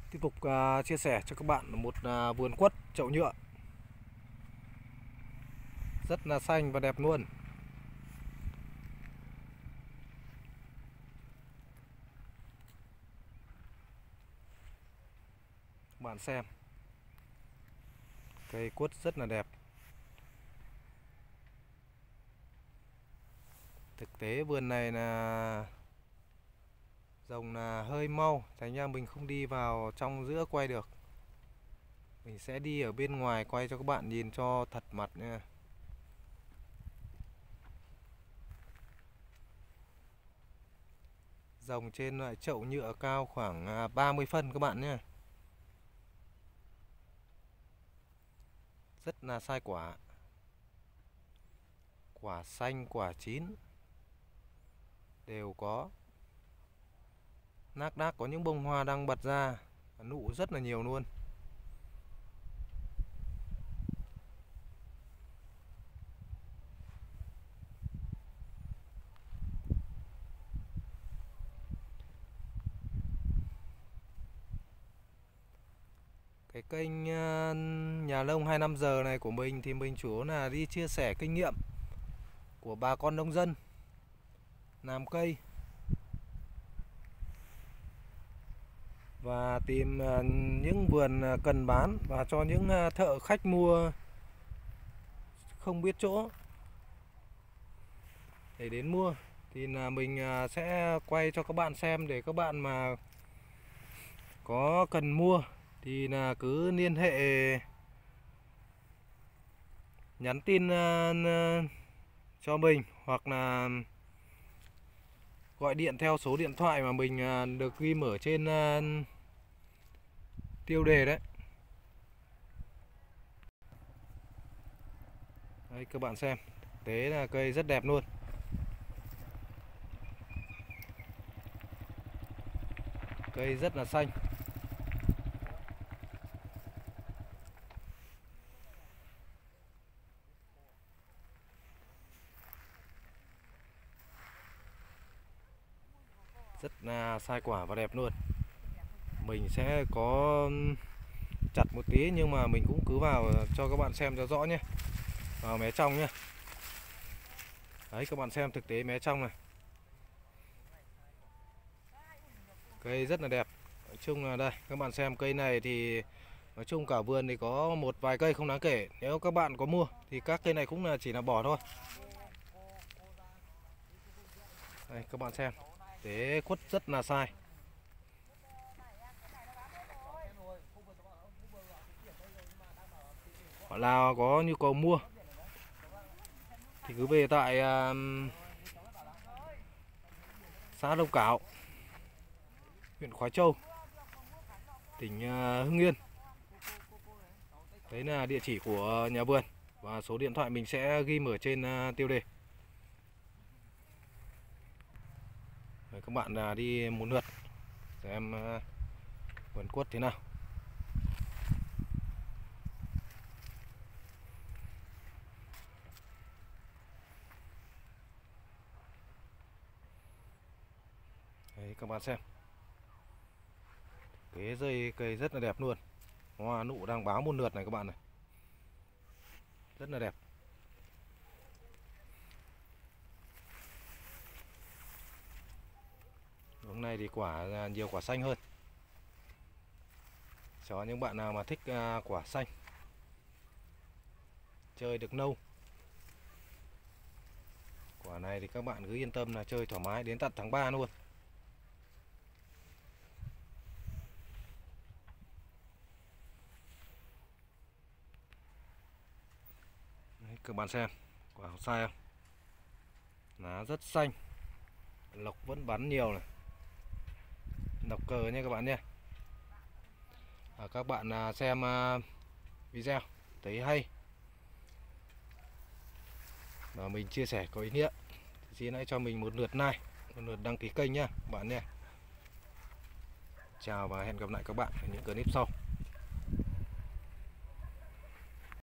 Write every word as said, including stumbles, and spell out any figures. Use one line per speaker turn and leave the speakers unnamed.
Tiếp tục uh, chia sẻ cho các bạn một uh, vườn quất chậu nhựa rất là xanh và đẹp luôn. Các bạn xem, cây quất rất là đẹp. Thực tế vườn này là rồng là hơi mau, thành ra mình không đi vào trong giữa quay được. Mình sẽ đi ở bên ngoài quay cho các bạn nhìn cho thật mặt nha. Rồng trên loại chậu nhựa cao khoảng ba mươi phân các bạn nhé. Rất là sai quả. Quả xanh, quả chín đều có. Nác đác có những bông hoa đang bật ra, nụ rất là nhiều luôn. Cái kênh Nhà Nông hai mươi lăm giờ này của mình thì mình chủ yếu là đi chia sẻ kinh nghiệm của bà con nông dân làm cây và tìm những vườn cần bán và cho những thợ khách mua không biết chỗ để đến mua thì là mình sẽ quay cho các bạn xem, để các bạn mà có cần mua thì là cứ liên hệ nhắn tin cho mình hoặc là gọi điện theo số điện thoại mà mình được ghi mở trên tiêu đề đấy. Đây các bạn xem, thế là cây rất đẹp luôn. Cây rất là xanh. Rất là sai quả và đẹp luôn. Mình sẽ có chặt một tí nhưng mà mình cũng cứ vào cho các bạn xem cho rõ nhé. Vào mé trong nhé. Đấy các bạn xem thực tế mé trong này. Cây rất là đẹp. Nói chung là đây các bạn xem cây này thì nói chung cả vườn thì có một vài cây không đáng kể. Nếu các bạn có mua thì các cây này cũng là chỉ là bỏ thôi. Đây các bạn xem, thế quất rất là sai. Họ nào có nhu cầu mua thì cứ về tại uh, xã Đông Cảo, huyện Khói Châu, tỉnh uh, Hưng Yên. Đấy là địa chỉ của nhà vườn và số điện thoại mình sẽ ghi ở trên uh, tiêu đề. Đấy, các bạn uh, đi một lượt xem uh, vườn quất thế nào. Đấy, các bạn xem, cái dây cây rất là đẹp luôn. Hoa nụ đang báo một lượt này các bạn này, rất là đẹp. Hôm nay thì quả nhiều quả xanh hơn, cho những bạn nào mà thích quả xanh chơi được lâu. Quả này thì các bạn cứ yên tâm là chơi thoải mái đến tận tháng ba luôn. Đấy, các bạn xem quả sai không, lá rất xanh, lộc vẫn bắn nhiều này, lộc cờ nha các bạn nhé. À, các bạn xem video thấy hay và mình chia sẻ có ý nghĩa thì xin hãy cho mình một lượt like, một lượt đăng ký kênh nhé các bạn nhé. Chào và hẹn gặp lại các bạn ở những clip sau.